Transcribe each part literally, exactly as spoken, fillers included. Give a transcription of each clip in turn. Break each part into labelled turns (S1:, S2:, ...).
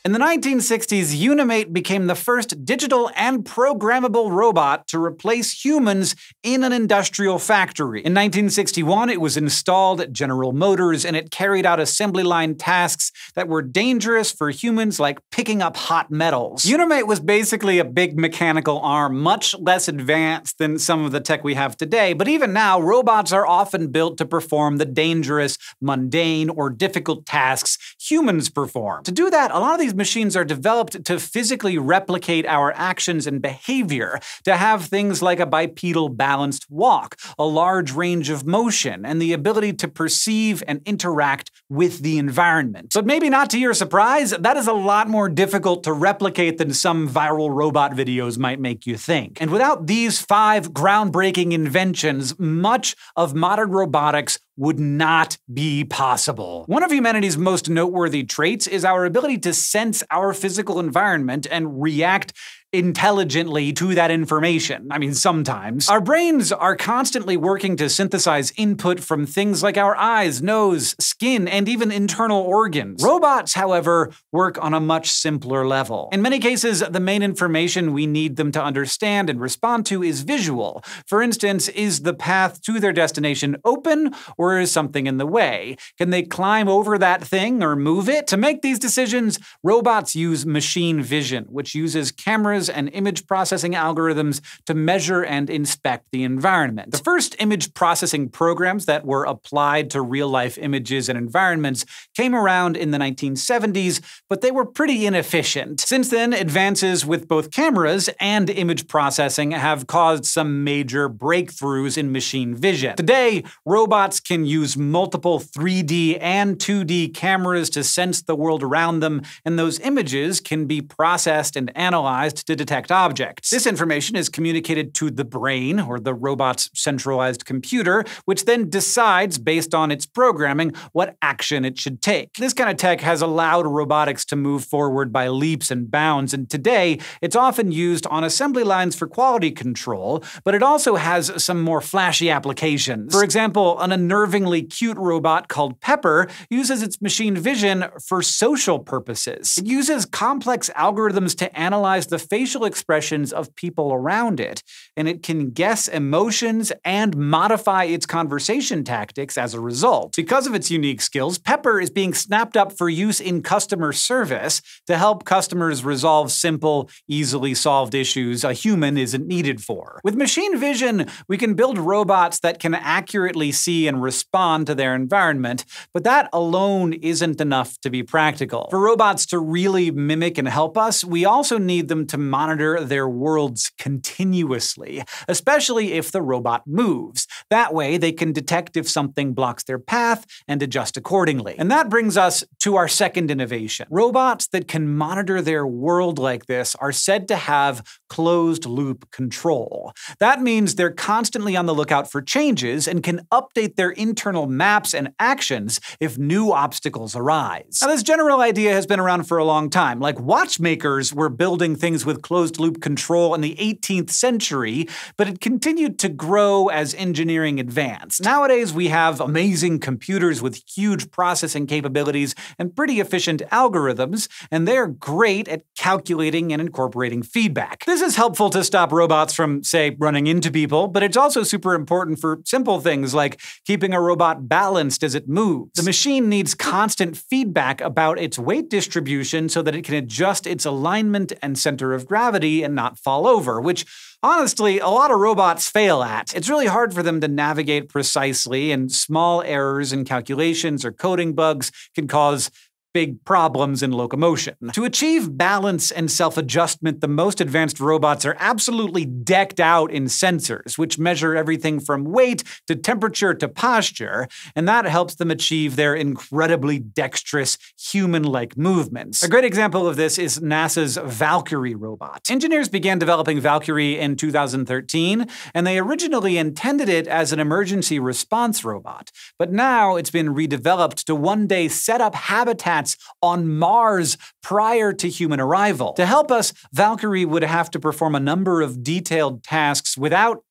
S1: In the nineteen sixties, Unimate became the first digital and programmable robot to replace humans in an industrial factory. In nineteen sixty-one, it was installed at General Motors, and it carried out assembly line tasks that were dangerous for humans, like picking up hot metals. Unimate was basically a big mechanical arm, much less advanced than some of the tech we have today, but even now, robots are often built to perform the dangerous, mundane, or difficult tasks humans perform. To do that, a lot of these machines are developed to physically replicate our actions and behavior, to have things like a bipedal balanced walk, a large range of motion, and the ability to perceive and interact with the environment. But maybe not to your surprise, that is a lot more difficult to replicate than some viral robot videos might make you think. And without these five groundbreaking inventions, much of modern robotics would not be possible. One of humanity's most noteworthy traits is our ability to sense our physical environment and react intelligently to that information. I mean, sometimes. Our brains are constantly working to synthesize input from things like our eyes, nose, skin, and even internal organs. Robots, however, work on a much simpler level. In many cases, the main information we need them to understand and respond to is visual. For instance, is the path to their destination open, or is something in the way? Can they climb over that thing or move it? To make these decisions, robots use machine vision, which uses cameras and image processing algorithms to measure and inspect the environment. The first image processing programs that were applied to real-life images and environments came around in the nineteen seventies, but they were pretty inefficient. Since then, advances with both cameras and image processing have caused some major breakthroughs in machine vision. Today, robots can use multiple three D and two D cameras to sense the world around them, and those images can be processed and analyzed to detect objects. This information is communicated to the brain, or the robot's centralized computer, which then decides, based on its programming, what action it should take. This kind of tech has allowed robotics to move forward by leaps and bounds, and today it's often used on assembly lines for quality control, but it also has some more flashy applications. For example, an unnervingly cute robot called Pepper uses its machine vision for social purposes. It uses complex algorithms to analyze the facial expressions of people around it, and it can guess emotions and modify its conversation tactics as a result. Because of its unique skills, Pepper is being snapped up for use in customer service to help customers resolve simple, easily solved issues a human isn't needed for. With machine vision, we can build robots that can accurately see and respond to their environment, but that alone isn't enough to be practical. For robots to really mimic and help us, we also need them to monitor their worlds continuously, especially if the robot moves. That way, they can detect if something blocks their path and adjust accordingly. And that brings us to our second innovation. Robots that can monitor their world like this are said to have closed-loop control. That means they're constantly on the lookout for changes and can update their internal maps and actions if new obstacles arise. Now, this general idea has been around for a long time. Like, watchmakers were building things with closed-loop control in the eighteenth century, but it continued to grow as engineering advanced. Nowadays, we have amazing computers with huge processing capabilities and pretty efficient algorithms, and they're great at calculating and incorporating feedback. This is helpful to stop robots from, say, running into people, but it's also super important for simple things like keeping a robot balanced as it moves. The machine needs constant feedback about its weight distribution so that it can adjust its alignment and center of gravity and not fall over, which honestly, a lot of robots fail at. It's really hard for them to navigate precisely, and small errors in calculations or coding bugs can cause big problems in locomotion. To achieve balance and self-adjustment, the most advanced robots are absolutely decked out in sensors, which measure everything from weight to temperature to posture, and that helps them achieve their incredibly dexterous, human-like movements. A great example of this is NASA's Valkyrie robot. Engineers began developing Valkyrie in two thousand thirteen, and they originally intended it as an emergency response robot, but now it's been redeveloped to one day set up habitats on Mars prior to human arrival. To help us, Valkyrie would have to perform a number of detailed tasks without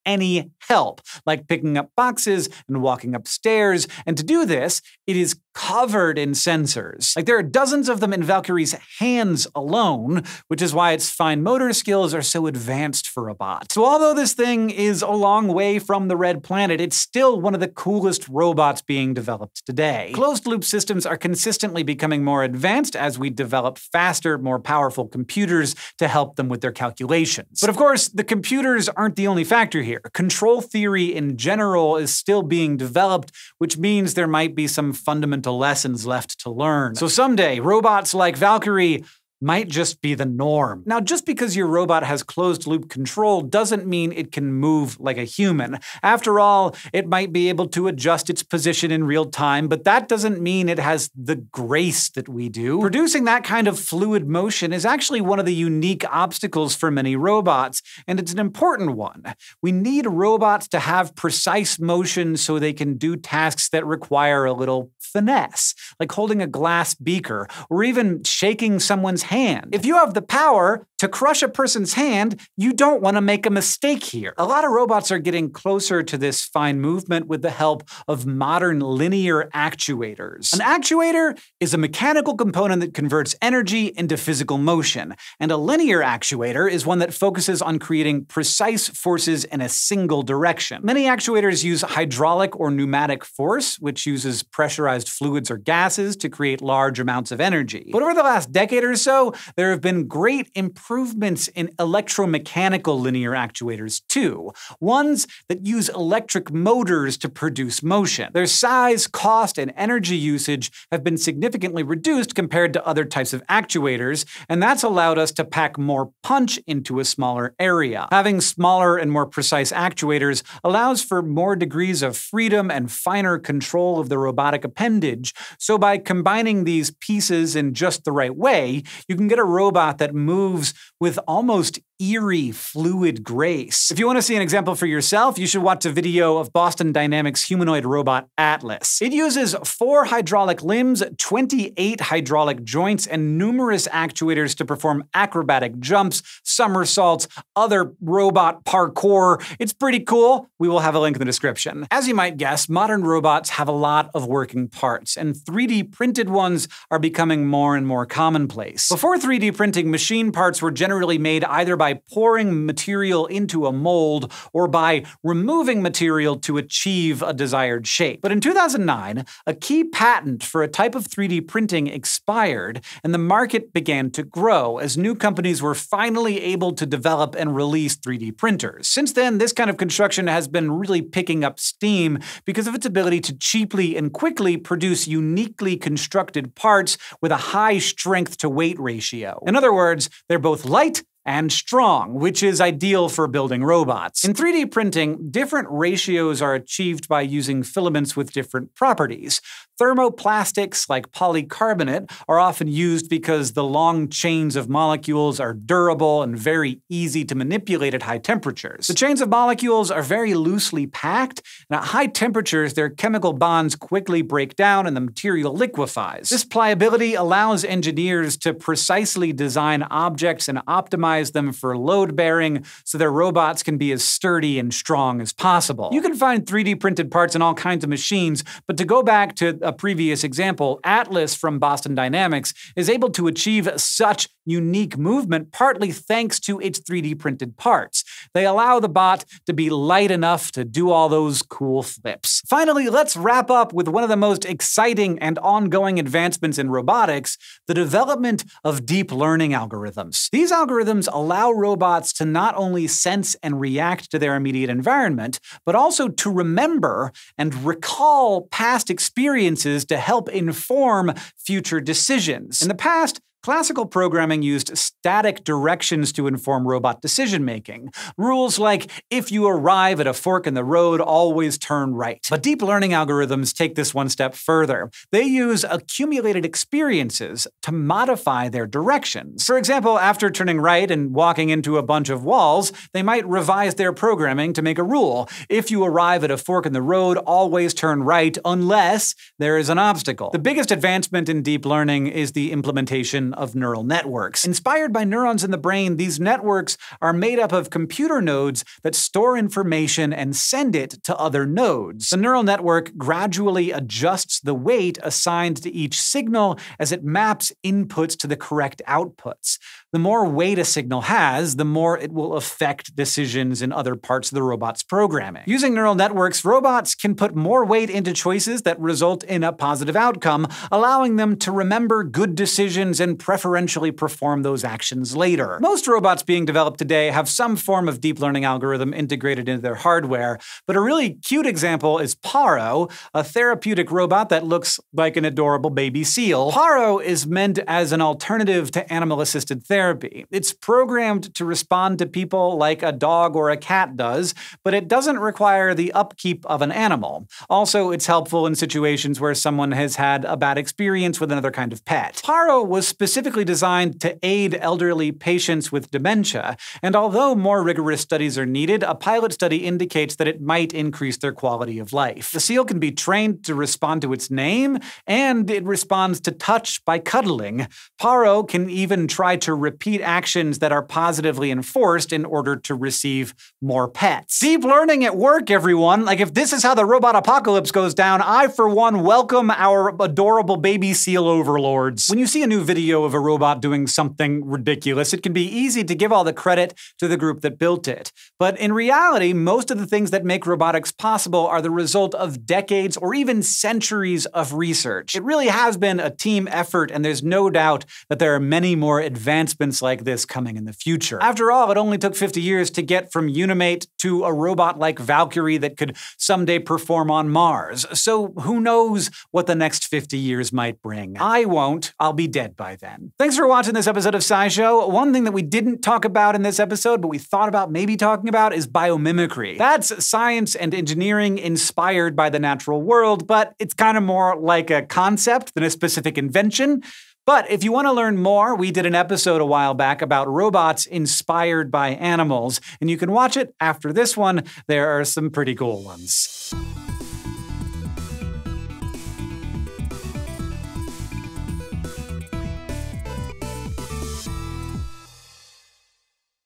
S1: any help, like picking up boxes and walking upstairs. And to do this, it is covered in sensors. Like, there are dozens of them in Valkyrie's hands alone, which is why its fine motor skills are so advanced for a bot. So although this thing is a long way from the Red Planet, it's still one of the coolest robots being developed today. Closed-loop systems are consistently becoming more advanced as we develop faster, more powerful computers to help them with their calculations. But of course, the computers aren't the only factor here. Control theory in general is still being developed, which means there might be some fundamental lessons left to learn. So someday, robots like Valkyrie might just be the norm. Now, just because your robot has closed-loop control doesn't mean it can move like a human. After all, it might be able to adjust its position in real time, but that doesn't mean it has the grace that we do. Producing that kind of fluid motion is actually one of the unique obstacles for many robots, and it's an important one. We need robots to have precise motion so they can do tasks that require a little finesse, like holding a glass beaker, or even shaking someone's hand. If you have the power to crush a person's hand, you don't want to make a mistake here. A lot of robots are getting closer to this fine movement with the help of modern linear actuators. An actuator is a mechanical component that converts energy into physical motion, and a linear actuator is one that focuses on creating precise forces in a single direction. Many actuators use hydraulic or pneumatic force, which uses pressurized fluids or gases to create large amounts of energy. But over the last decade or so, there have been great improvements in electromechanical linear actuators too, ones that use electric motors to produce motion. Their size, cost, and energy usage have been significantly reduced compared to other types of actuators, and that's allowed us to pack more punch into a smaller area. Having smaller and more precise actuators allows for more degrees of freedom and finer control of the robotic appendage, so by combining these pieces in just the right way, you can get a robot that moves with almost eerie, fluid grace. If you want to see an example for yourself, you should watch a video of Boston Dynamics humanoid robot Atlas. It uses four hydraulic limbs, twenty-eight hydraulic joints, and numerous actuators to perform acrobatic jumps, somersaults, other robot parkour. It's pretty cool. We will have a link in the description. As you might guess, modern robots have a lot of working parts, and three D printed ones are becoming more and more commonplace. Before three D printing, machine parts were generally made either by pouring material into a mold or by removing material to achieve a desired shape. But in two thousand nine, a key patent for a type of three D printing expired, and the market began to grow as new companies were finally able to develop and release three D printers. Since then, this kind of construction has been really picking up steam because of its ability to cheaply and quickly produce uniquely constructed parts with a high strength-to-weight ratio. In other words, they're both light and strong, which is ideal for building robots. In three D printing, different ratios are achieved by using filaments with different properties. Thermoplastics, like polycarbonate, are often used because the long chains of molecules are durable and very easy to manipulate at high temperatures. The chains of molecules are very loosely packed, and at high temperatures, their chemical bonds quickly break down and the material liquefies. This pliability allows engineers to precisely design objects and optimize them for load bearing so their robots can be as sturdy and strong as possible. You can find three D printed parts in all kinds of machines, but to go back to a previous example, Atlas from Boston Dynamics is able to achieve such unique movement partly thanks to its three D printed parts. They allow the bot to be light enough to do all those cool flips. Finally, let's wrap up with one of the most exciting and ongoing advancements in robotics, the development of deep learning algorithms. These algorithms allow robots to not only sense and react to their immediate environment, but also to remember and recall past experiences to help inform future decisions. In the past, classical programming used static directions to inform robot decision-making. Rules like, if you arrive at a fork in the road, always turn right. But deep learning algorithms take this one step further. They use accumulated experiences to modify their directions. For example, after turning right and walking into a bunch of walls, they might revise their programming to make a rule. If you arrive at a fork in the road, always turn right unless there is an obstacle. The biggest advancement in deep learning is the implementation collection of neural networks. Inspired by neurons in the brain, these networks are made up of computer nodes that store information and send it to other nodes. The neural network gradually adjusts the weight assigned to each signal as it maps inputs to the correct outputs. The more weight a signal has, the more it will affect decisions in other parts of the robot's programming. Using neural networks, robots can put more weight into choices that result in a positive outcome, allowing them to remember good decisions and preferentially perform those actions later. Most robots being developed today have some form of deep learning algorithm integrated into their hardware, but a really cute example is Paro, a therapeutic robot that looks like an adorable baby seal. Paro is meant as an alternative to animal-assisted therapy. It's programmed to respond to people like a dog or a cat does, but it doesn't require the upkeep of an animal. Also, it's helpful in situations where someone has had a bad experience with another kind of pet. Paro was specifically designed to aid elderly patients with dementia, and although more rigorous studies are needed, a pilot study indicates that it might increase their quality of life. The seal can be trained to respond to its name, and it responds to touch by cuddling. Paro can even try to repeat actions that are positively enforced in order to receive more pets. Deep learning at work, everyone! Like, if this is how the robot apocalypse goes down, I, for one, welcome our adorable baby seal overlords. When you see a new video of a robot doing something ridiculous, it can be easy to give all the credit to the group that built it. But in reality, most of the things that make robotics possible are the result of decades or even centuries of research. It really has been a team effort, and there's no doubt that there are many more advancements like this coming in the future. After all, it only took fifty years to get from Unimate to a robot like Valkyrie that could someday perform on Mars. So who knows what the next fifty years might bring? I won't. I'll be dead by then. Thanks for watching this episode of SciShow. One thing that we didn't talk about in this episode, but we thought about maybe talking about, is biomimicry. That's science and engineering inspired by the natural world, but it's kind of more like a concept than a specific invention. But if you want to learn more, we did an episode a while back about robots inspired by animals, and you can watch it after this one. There are some pretty cool ones.